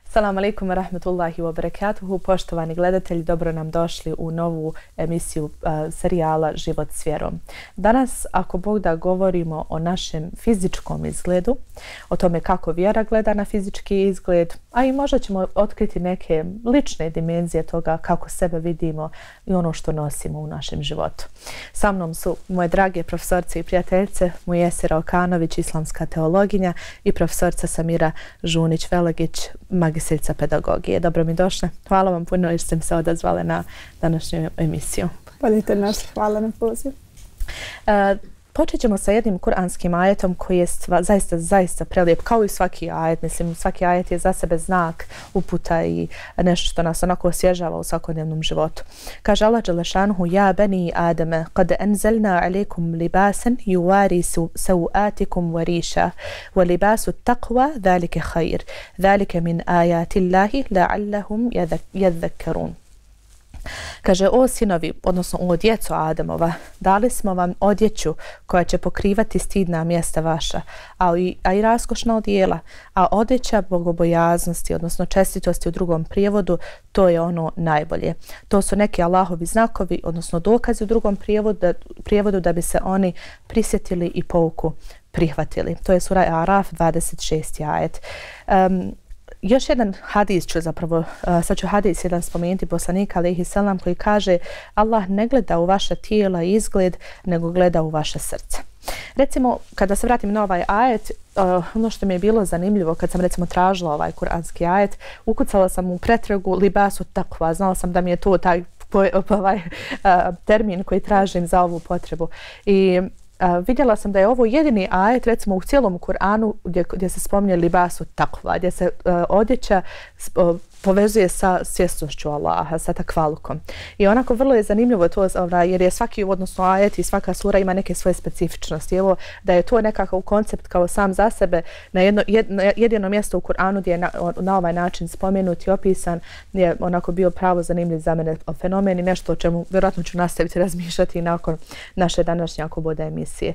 Salam alaikum wa rahmatullahi wa barakatuhu. Poštovani gledatelji, dobro nam došli u novu emisiju serijala Život s vjerom. Danas, ako Bog da, govorimo o našem fizičkom izgledu, o tome kako vjera gleda na fizički izgled, a i možda ćemo otkriti neke lične dimenzije toga kako sebe vidimo i ono što nosimo u našem životu. Sa mnom su moje drage profesorce i prijateljice, Mujesira Okanović, islamska teologinja, i profesorca Samira Žunić-Velegić, magistrica pedagogije. Dobro mi došle. Hvala vam puno jer ste mi se odazvale na današnju emisiju. Budite našli. Hvala na poziv. Počet ćemo sa jednim kuranskim ajetom koji je zaista prelijep, kao i svaki ajet. Mislim, svaki ajet je za sebe znak, uputa i nešto što nas onako osvježava u svakodnevnom životu. Kaže Allah dželešanuhu: Ja bani Adame, kad enzelna alaikum libasan yuwari sauatikum wa risha, wa libasu taqwa dhalike khair, dhalike min ajatillahi la'allahum yadhakkarun. Kaže: o sinovi, odnosno o djeco Adamova, dali smo vam odjeću koja će pokrivati stidna mjesta vaša, a i raskošna odijela, a odjeća bogobojaznosti, odnosno čestitosti u drugom prijevodu, to je ono najbolje. To su neki Allahovi znakovi, odnosno dokazi u drugom prijevodu da bi se oni prisjetili i pouku prihvatili. To je sura Araf 26. ajet. Još jedan hadis sad ću hadis jedan spomenuti, poslanika alejhi selam, koji kaže: Allah ne gleda u vaša tijela i izgled, nego gleda u vaše srce. Recimo, kada se vratim na ovaj ajet, ono što mi je bilo zanimljivo kad sam recimo tražila ovaj kuranski ajet, ukucala sam u pretragu libasu takva, znala sam da mi je to taj termin koji tražim za ovu potrebu. I vidjela sam da je ovo jedini ajet recimo u cijelom Kur'anu gdje se spominje libasu takva, gdje se odjeća povezuje sa svjesnošću Allaha, sa takvalukom. I onako vrlo je zanimljivo to, jer je svaki, odnosno ajet i svaka sura ima neke svoje specifičnosti. Evo, da je to nekakav koncept kao sam za sebe na jedino mjesto u Kur'anu gdje je na ovaj način spomenut i opisan, je onako bio pravo zanimljiv za mene fenomen i nešto o čemu vjerojatno ću nastaviti razmišljati nakon naše današnje, ako bude, emisije.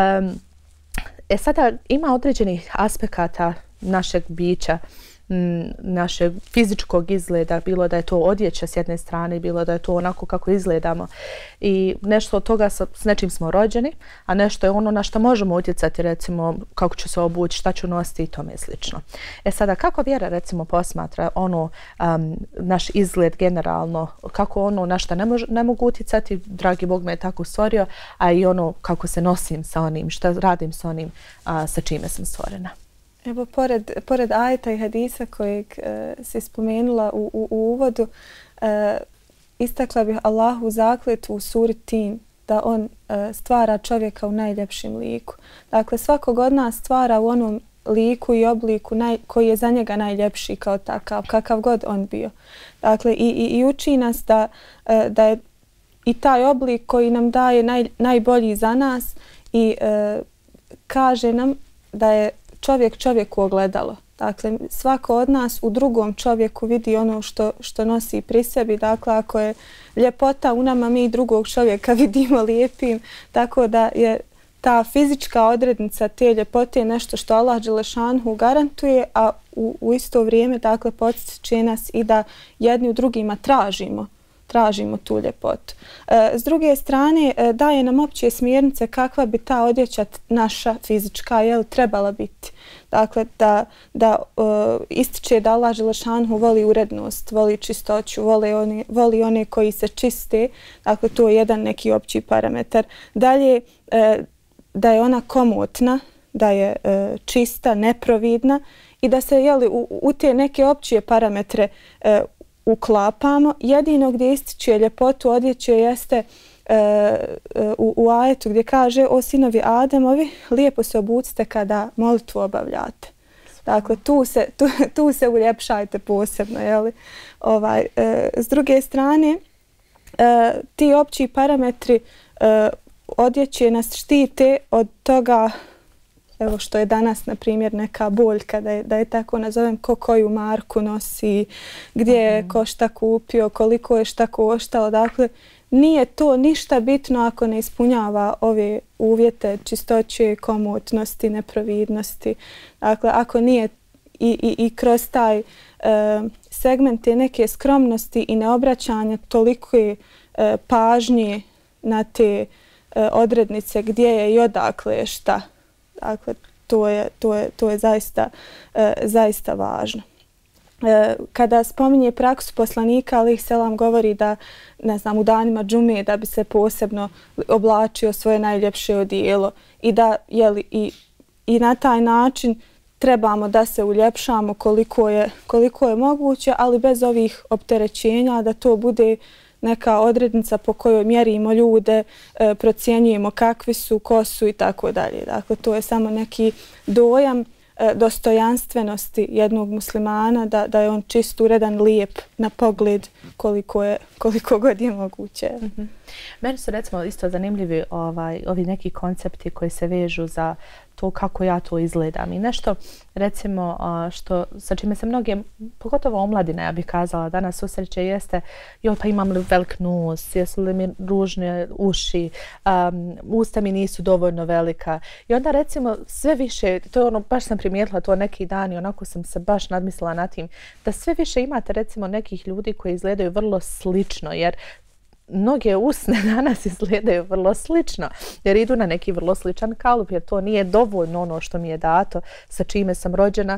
Sada ima određenih aspekata našeg bića, našeg fizičkog izgleda, bilo da je to odjeća s jedne strane, bilo da je to onako kako izgledamo. I nešto od toga s nečim smo rođeni, a nešto je ono na što možemo utjecati, recimo kako ću se obući, šta ću nositi i tome slično. Sada, kako vjera recimo posmatra naš izgled generalno, kako ono na što ne mogu utjecati, dragi Bog me je tako stvorio, a i ono kako se nosim sa onim, šta radim sa onim sa čime sam stvorena. Evo, pored ajeta i hadisa kojeg si spomenula u uvodu, istakla bih Allahu zakletvu u suri Tin, da on stvara čovjeka u najljepšim liku. Dakle, svakog od nas stvara u onom liku i obliku koji je za njega najljepši kao takav, kakav god on bio. Dakle, i uči nas da je i taj oblik koji nam daje najbolji za nas i kaže nam da je čovjek čovjeku ogledalo. Dakle, svako od nas u drugom čovjeku vidi ono što nosi pri sebi. Dakle, ako je ljepota u nama, mi drugog čovjeka vidimo lijepim. Tako da je ta fizička odrednica te ljepote nešto što Allah dželešanhu garantuje, a u isto vrijeme, dakle, podsjeća nas i da jedni u drugima tražimo tu ljepotu. S druge strane, daje nam opće smjernice kakva bi ta odjeća naša fizička trebala biti. Dakle, da ističe da Allah dželešanhu voli urednost, voli čistoću, voli one koji se čiste. Dakle, to je jedan neki opći parametar. Dalje, da je ona komotna, da je čista, neprovidna i da se u te neke opće parametre uklapamo. Jedino gdje ističe ljepotu odjeće jeste u ajetu gdje kaže: o sinovi Ademovi, lijepo se obucite kada molitvu obavljate. Dakle, tu se uljepšajte posebno. S druge strane, ti opći parametri odjeće nas štite od toga, evo što je danas, na primjer, neka boljka, da je tako nazovem, koju marku nosi, gdje je ko šta kupio, koliko je šta koštalo. Dakle, nije to ništa bitno ako ne ispunjava ove uvjete čistoće, komotnosti, neprovidnosti. Dakle, ako nije i kroz taj segment te neke skromnosti i neobraćanja toliko pažnje na te odrednice gdje je i odakle je šta. Dakle, to je zaista važno. Kada spominje praksu poslanika, alejhi selam govori da, ne znam, u danima džume da bi se posebno oblačio svoje najljepše odijelo i da i na taj način trebamo da se uljepšamo koliko je moguće, ali bez ovih opterećenja, da to bude neka odrednica po kojoj mjerimo ljude, procjenjujemo kakvi su, ko su i tako dalje. Dakle, to je samo neki dojam dostojanstvenosti jednog muslimana, da je on čist, uredan, lijep na pogled koliko god je moguće. Meni su recimo isto zanimljivi ovi neki koncepti koji se vežu za to kako ja to izgledam i nešto recimo sa čime se mnoge, pogotovo omladine, ja bih kazala, danas susreće jeste joj pa imam li velik nos, jesu li mi ružne uši, usta mi nisu dovoljno velika i onda recimo sve više, to je ono, baš sam primijetila to neki dan i onako sam se baš nadmislila na tim, da sve više imate recimo nekih ljudi koji izgledaju vrlo slično jer mnoge usne danas izgledaju vrlo slično jer idu na neki vrlo sličan kalup jer to nije dovoljno ono što mi je dato, sa čime sam rođena,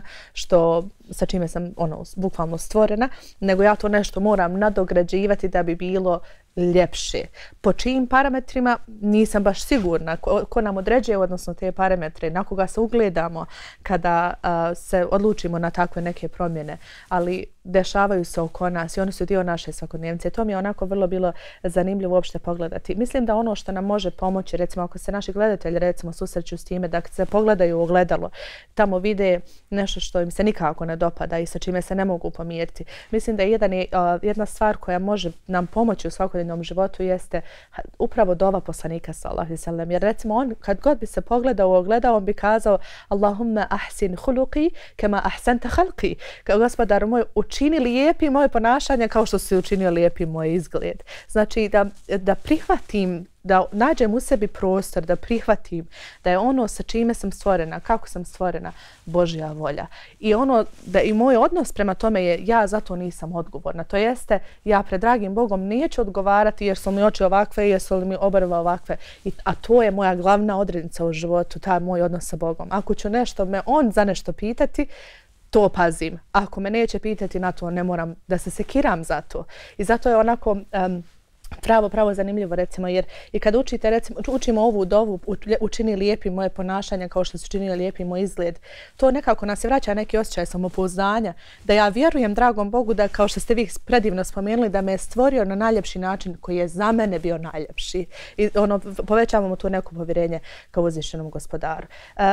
sa čime sam bukvalno stvorena, nego ja to nešto moram nadograđivati da bi bilo ljepše. Po čijim parametrima nisam baš sigurna. Ko nam određuje odnosno te parametre, na koga se ugledamo kada se odlučimo na takve neke promjene, ali dešavaju se oko nas i oni su dio naše svakodnevnice. To mi je onako vrlo bilo zanimljivo uopšte pogledati. Mislim da ono što nam može pomoći, recimo ako se naši gledatelji recimo susreću s time da se pogledaju u ogledalo, tamo vide nešto što im se nikako ne dopada i sa čime se ne mogu pomiriti. Mislim da je jedna stvar koja može nam pomoći u svakodnevnom životu jeste upravo dova poslanika sallallahu alejhi ve sellem. Jer recimo on kad god bi se pogledao u ogledalo, on bi kazao Allahumma ahsin khuluqi kama ahsanta khalqi. Kao Gospodar moj, učini lijepi moje ponašanje kao što si učinio lijepi moj izgled. Znači da prihvatim, da nađem u sebi prostor, da prihvatim da je ono sa čime sam stvorena, kako sam stvorena, Božja volja. I ono da i moj odnos prema tome je ja zato nisam odgovorna. To jeste, ja pred dragim Bogom neću odgovarati jer su mi oči ovakve, jesu li mi obrve ovakve. A to je moja glavna odrednica u životu, taj moj odnos sa Bogom. Ako ću nešto me on za nešto pitati, to pazim. Ako me neće pitati na to, ne moram da se sekiram za to. I zato je onako pravo zanimljivo recimo jer i kad učite recimo učimo ovu dovu učini lijepi moje ponašanje kao što se učinio lijepi moj izgled, to nekako nas vraća neki osjećaj samopouzdanja, da ja vjerujem dragom Bogu da kao što ste vi predivno spomenuli da me je stvorio na najljepši način koji je za mene bio najljepši i povećavamo tu neko povjerenje kao uzvišenom Gospodaru.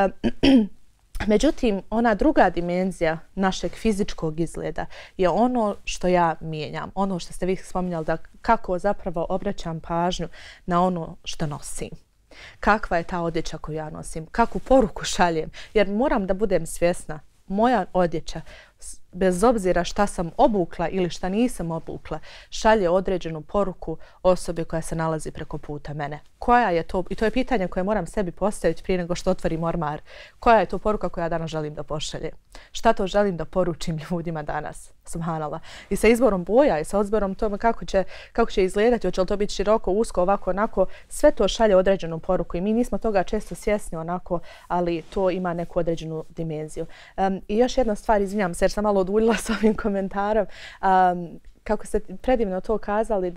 Međutim, ona druga dimenzija našeg fizičkog izgleda je ono što ja mijenjam. Ono što ste vi spominjali, da kako zapravo obraćam pažnju na ono što nosim. Kakva je ta odjeća koju ja nosim? Kakvu poruku šaljem? Jer moram da budem svjesna, moja odjeća, bez obzira šta sam obukla ili šta nisam obukla, šalje određenu poruku osobi koja se nalazi preko puta mene. Koja je to, i to je pitanje koje moram sebi postaviti prije nego što otvorim ormar, koja je to poruka koju ja danas želim da pošaljem? Šta to želim da poručim ljudima danas? Subhanallah. I sa izborom boja i sa izborom tome kako će izgledati, hoće li to biti široko, usko, ovako, onako, sve to šalje određenu poruku i mi nismo toga često svjesni onako, ali to ima neku određenu dimenziju. I još jedna stvar, izvinjam se jer sam malo oduljila s ovim komentarom, kako ste predivno to kazali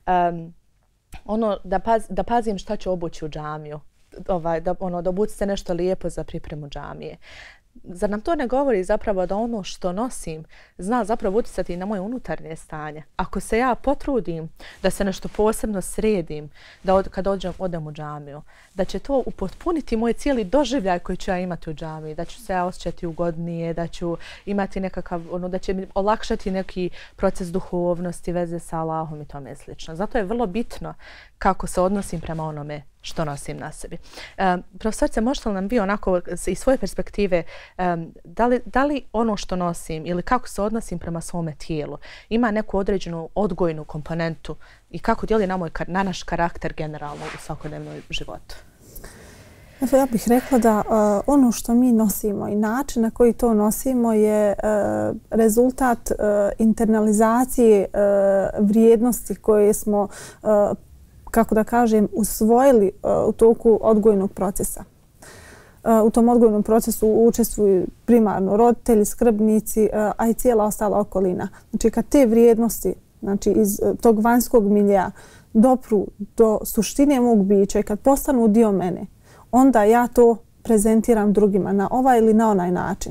da pazim šta ću obući u džamiju, da obucite nešto lijepo za pripremu džamije. Zar nam to ne govori zapravo da ono što nosim zna zapravo utjecati na moje unutarnje stanje? Ako se ja potrudim da se nešto posebno sredim, da kad odem u džamiju, da će to upotpuniti moj cijeli doživljaj koji ću ja imati u džamiji, da ću se ja osjećati ugodnije, da ću imati da će mi olakšati neki proces duhovnosti, veze sa Allahom i tome slično. Zato je vrlo bitno kako se odnosim prema onome što nosim na sebi. Profesorice, možete li nam vi onako iz svoje perspektive, da li ono što nosim ili kako se odnosim prema svome tijelu ima neku određenu odgojnu komponentu i kako djeluje na naš karakter generalno u svakodnevnom životu? Ja bih rekla da ono što mi nosimo i način na koji to nosimo je rezultat internalizacije vrijednosti koje smo, kako da kažem, usvojili u toku odgojnog procesa. U tom odgojnom procesu učestvuju primarno roditelji, skrbnici, a i cijela ostala okolina. Znači kad te vrijednosti, znači iz tog vanjskog miljeja dopru do suštine mog bića i kad postanu dio mene, onda ja to prezentiram drugima na ovaj ili na onaj način.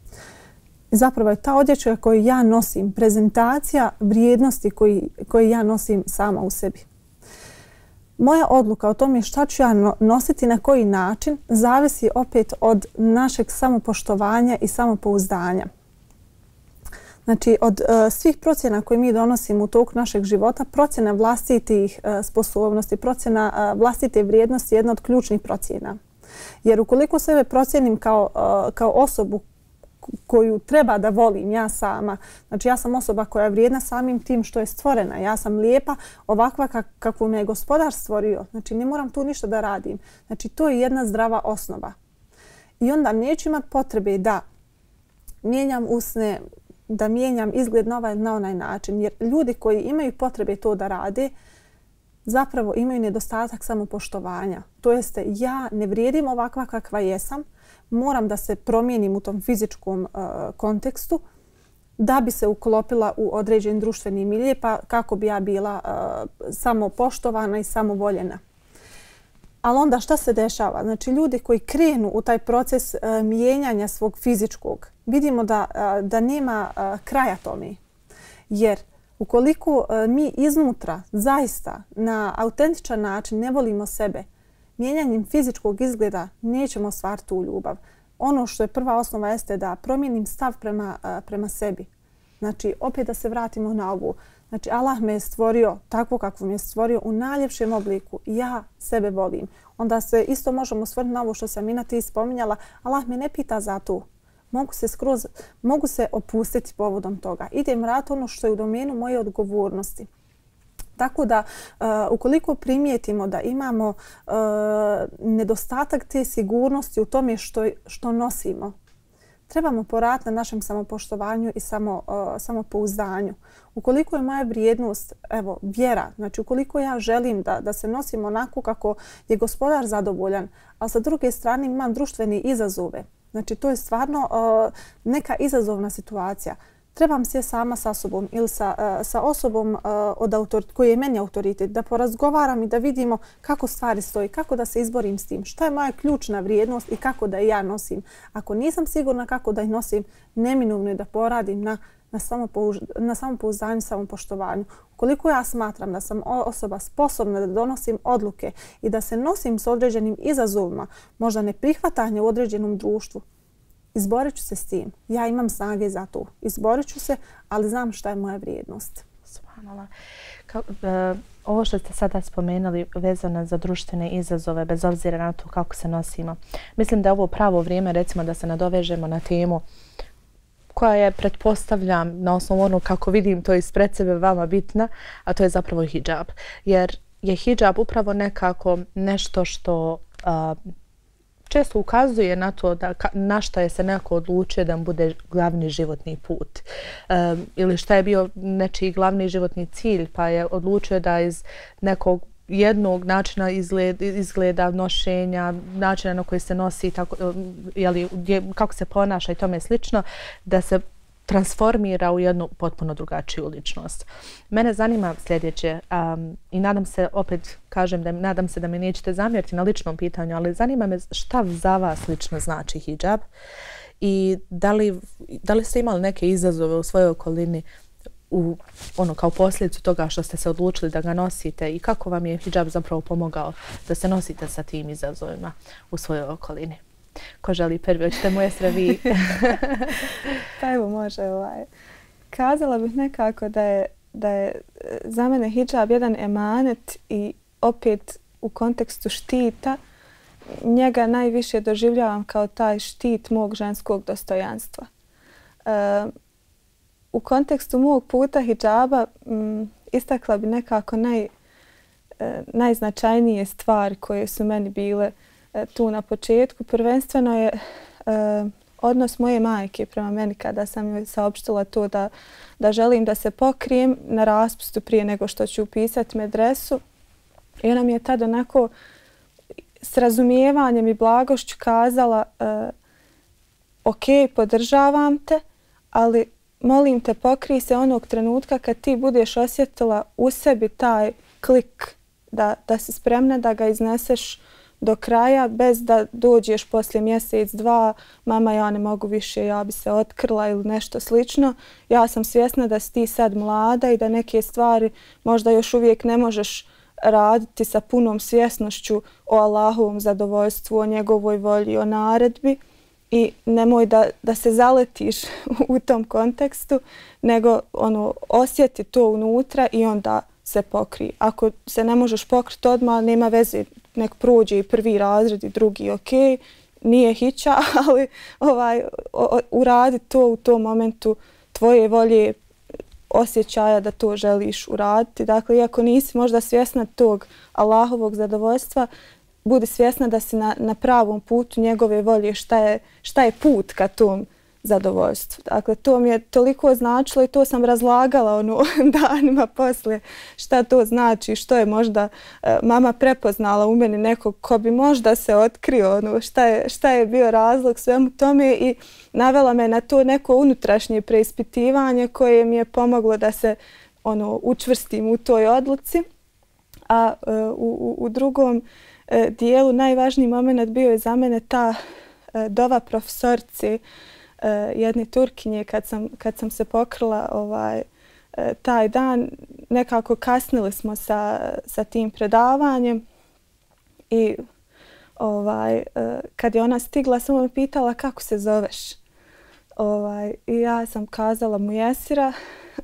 I zapravo je ta odjeća koju ja nosim prezentacija vrijednosti koje ja nosim sama u sebi. Moja odluka o tome šta ću ja nositi na koji način zavisi opet od našeg samopoštovanja i samopouzdanja. Znači, od svih procjena koje mi donosimo u toku našeg života, procjena vlastitih sposobnosti, procjena vlastite vrijednosti je jedna od ključnih procjena. Jer ukoliko sebe procjenim kao osobu koju treba da volim ja sama, znači ja sam osoba koja je vrijedna samim tim što je stvorena, ja sam lijepa ovakva kakvu me je Gospodar stvorio, znači ne moram tu ništa da radim. Znači to je jedna zdrava osnova. I onda neću imati potrebe da mijenjam usne, da mijenjam izgled na ovaj na onaj način. Jer ljudi koji imaju potrebe to da rade, zapravo imaju nedostatak samopoštovanja. To jeste, ja ne vrijedim ovakva kakva jesam, moram da se promijenim u tom fizičkom kontekstu da bi se uklopila u određen društveni milje, pa kako bi ja bila samopoštovana i samovoljena. Ali onda šta se dešava? Znači ljudi koji krenu u taj proces mijenjanja svog fizičkog, vidimo da nema kraja tome. Jer ukoliko mi iznutra zaista na autentičan način ne volimo sebe, mijenjanjem fizičkog izgleda nećemo ostvariti tu ljubav. Ono što je prva osnova jeste da promijenim stav prema sebi. Znači opet da se vratimo na ovu. Znači Allah me je stvorio tako kako me je stvorio u najljepšem obliku. Ja sebe volim. Onda se isto možemo osvrnuti na ovo što sam Mina ti spominjala. Allah me ne pita za to. Mogu se opustiti povodom toga. Idem raditi ono što je u domenu moje odgovornosti. Tako da ukoliko primijetimo da imamo nedostatak te sigurnosti u tome što nosimo, trebamo poraditi na našem samopoštovanju i samopouzdanju. Ukoliko je moja vrijednost, evo, vjera, znači ukoliko ja želim da se nosim onako kako je Gospodar zadovoljan, a sa druge strane imam društvene izazove, znači to je stvarno neka izazovna situacija. Trebam sjesti sama sa sobom ili sa osobom koji je meni autoritet, da porazgovaram i da vidimo kako stvari stoji, kako da se izborim s tim, šta je moja ključna vrijednost i kako da je ja nosim. Ako nisam sigurna kako da ih nosim, neminovno je da poradim na samopouzdanju i samopoštovanju. Ukoliko ja smatram da sam osoba sposobna da donosim odluke i da se nosim s određenim izazovima, možda neprihvatanje u određenom društvu, izborit ću se s tim. Ja imam snage za to. Izborit ću se, ali znam šta je moja vrijednost. Subhanallah. Ovo što ste sada spomenuli vezano za društvene izazove, bez obzira na to kako se nosimo. Mislim da je ovo pravo vrijeme, recimo, da se nadovežemo na temu koja je, pretpostavljam, na osnovu ono kako vidim to ispred sebe vama bitna, a to je zapravo hidžab. Jer je hidžab upravo nekako nešto što često ukazuje na to na šta je se neko odlučio da mu bude glavni životni put. Ili šta je bio nečiji glavni životni cilj, pa je odlučio da iz nekog jednog načina izgleda nošenja, načina na koji se nosi, kako se ponaša i tome slično, da se transformira u jednu potpuno drugačiju ličnost. Mene zanima sljedeće i nadam se, opet kažem, nadam se da mi nećete zamjeriti na ličnom pitanju, ali zanima me šta za vas lično znači hidžab i da li ste imali neke izazove u svojoj okolini kao posljedicu toga što ste se odlučili da ga nosite i kako vam je hidžab zapravo pomogao da se nosite sa tim izazovima u svojoj okolini? Ko želi prvi? Hoćete moje sve vi? Pa evo može. Kazala bih nekako da je za mene hidžab jedan emanet i opet u kontekstu štita njega najviše doživljavam kao taj štit mog ženskog dostojanstva. U kontekstu mog puta hidžaba istakla bi nekako najznačajnije stvari koje su meni bile tu na početku. Prvenstveno je odnos moje majke prema meni kada sam joj saopštila to da želim da se pokrijem na raspustu prije nego što ću upisati medresu. I ona mi je tada onako s razumijevanjem i blagošću kazala ok, podržavam te, ali molim te pokrij se onog trenutka kad ti budeš osjetila u sebi taj klik da si spremna da ga izneseš do kraja bez da dođeš poslije mjesec, dva, mama ja ne mogu više, ja bi se otkrila ili nešto slično. Ja sam svjesna da si ti sad mlada i da neke stvari možda još uvijek ne možeš raditi sa punom svjesnošću o Allahovom zadovoljstvu, o njegovoj volji, o naredbi i nemoj da se zaletiš u tom kontekstu, nego osjeti to unutra i onda se pokrij. Ako se ne možeš pokriti odmah, nema veze, nek prođe i prvi razred i drugi, ok, nije hića, ali uradi to u tom momentu tvoje volje, osjećaja da to želiš uraditi. Dakle, iako nisi možda svjesna tog Allahovog zadovoljstva, budi svjesna da si na pravom putu njegove volje, šta je put ka tom zadovoljstvu. Dakle, to mi je toliko značilo i to sam razlagala danima poslije šta to znači, što je možda mama prepoznala u meni nekog ko bi možda se otkrio, šta je bio razlog svemu tome i navela me na to neko unutrašnje preispitivanje koje mi je pomoglo da se učvrstim u toj odluci. A u drugom dijelu najvažniji moment bio je za mene ta dova profesorice jedne Turkinje kad sam se pokrila taj dan. Nekako kasnili smo sa tim predavanjem i kad je ona stigla samo me pitala kako se zoveš. I ja sam kazala Mujesira,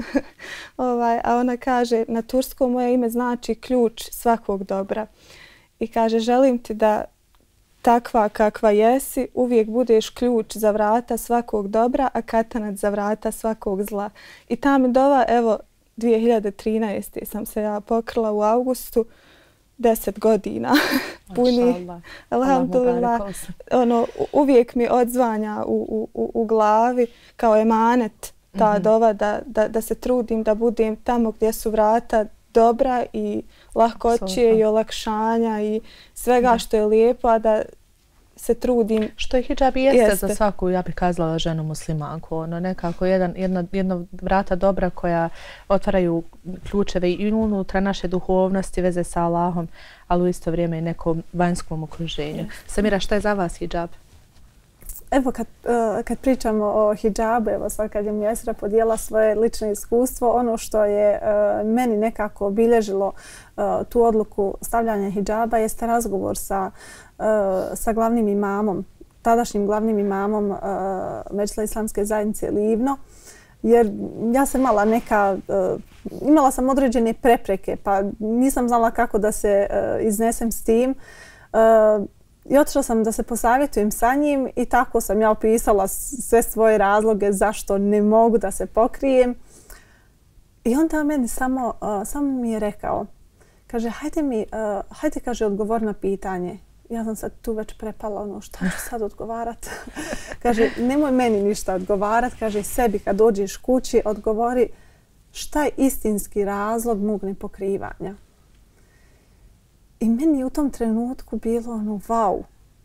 a ona kaže na turskom moje ime znači ključ svakog dobra. I kaže želim ti da takva kakva jesi, uvijek budeš ključ za vrata svakog dobra, a katanac za vrata svakog zla. I ta mi dova, evo, 2013. sam se ja pokrila u augustu, 10 godina puni. Alhamdulillah. Uvijek mi odzvanja u glavi kao emanet ta dova da se trudim da budem tamo gdje su vrata dobra i lahkoće i olakšanja i svega što je lijepo, a da se trudim. Što je hidžab i jeste za svaku, ja bih kazala, ženu muslimanku. Nekako jedno vrata dobra koja otvaraju ključeve i unutra naše duhovnosti, veze sa Allahom, ali u isto vrijeme i nekom vanjskom okruženju. Samira, šta je za vas hidžab? Evo kad pričamo o hidžabu, evo sad kad je Mujesira podijela svoje lično iskustvo, ono što je meni nekako obilježilo tu odluku stavljanja hidžaba jeste razgovor sa glavnim imamom, tadašnjim glavnim imamom Medžlisa islamske zajednice Livno, jer ja sam imala sam određene prepreke pa nisam znala kako da se iznesem s tim. I otišla sam da se posavjetujem sa njim i tako sam ja opisala sve svoje razloge zašto ne mogu da se pokrijem. I onda meni samo mi je rekao, kaže, hajde, kaže, odgovor na pitanje. Ja sam sad tu već prepala šta ću sad odgovarat. Kaže, nemoj meni ništa odgovarat, kaže, sebi kad dođeš kući odgovori šta je istinski razlog mog nepokrivanja. I meni je u tom trenutku bilo wow.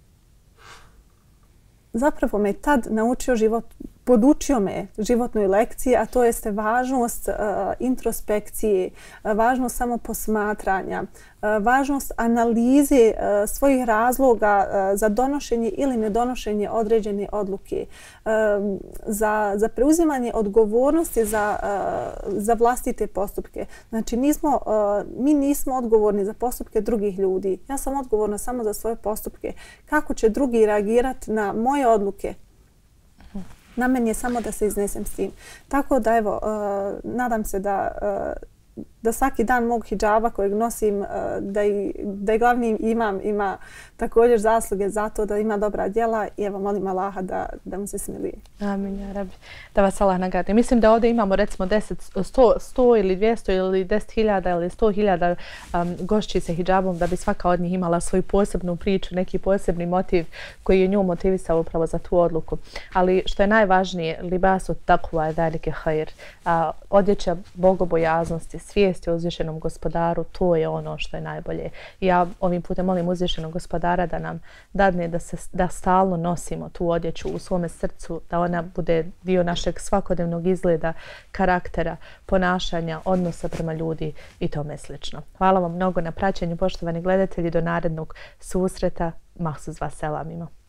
Zapravo me tad naučio podučio me životnoj lekciji, a to jeste važnost introspekcije, važnost samoposmatranja, važnost analize svojih razloga za donošenje ili nedonošenje određene odluke, za preuzimanje odgovornosti za vlastite postupke. Znači, mi nismo odgovorni za postupke drugih ljudi. Ja sam odgovorna samo za svoje postupke. Kako će drugi reagirati na moje odluke? Na meni je samo da se iznesem s tim. Tako da evo, nadam se da svaki dan mog hidžaba kojeg nosim, da i glavni imam ima također zasluge za to, da ima dobra djela i evo molim Allaha da mu se smilije. Amin, ja Rabbi. Da vas Allah nagradi. Mislim da ovdje imamo recimo 100 ili 200 ili 10.000 ili 100.000 gošći sa hidžabom, da bi svaka od njih imala svoju posebnu priču, neki posebni motiv koji je nju motivisao upravo za tu odluku. Ali što je najvažnije, libasu takva je velike hajr. Odjeća bogobojaznosti, svijesti o uzvišenom gospodaru, to je ono što je najbolje. I ja ovim putem molim uzvišenog gospodara da nam dadne da stalno nosimo tu odjeću u svome srcu, da ona bude dio našeg svakodnevnog izgleda, karaktera, ponašanja, odnosa prema ljudi i tome slično. Hvala vam mnogo na praćenju, poštovani gledatelji, do narednog susreta. Mahsus vas selamima.